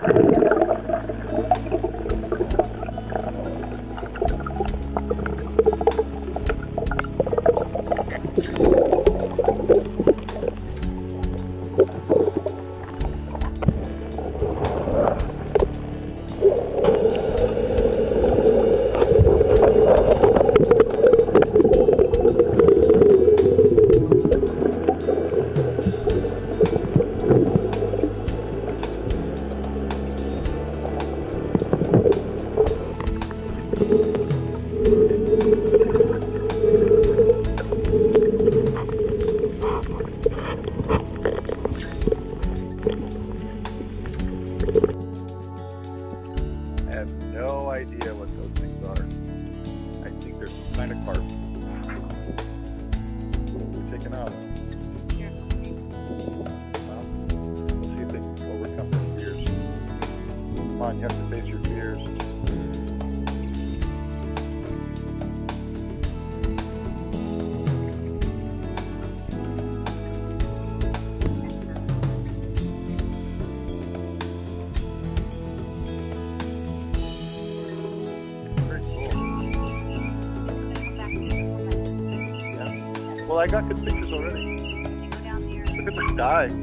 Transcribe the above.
I have no idea what those things are. I think they're some kind of carp. We're taking out. Well, we'll see if they can overcome their fears. Come on, you have to face your fears. Well, I got good pictures already. Look at the sky.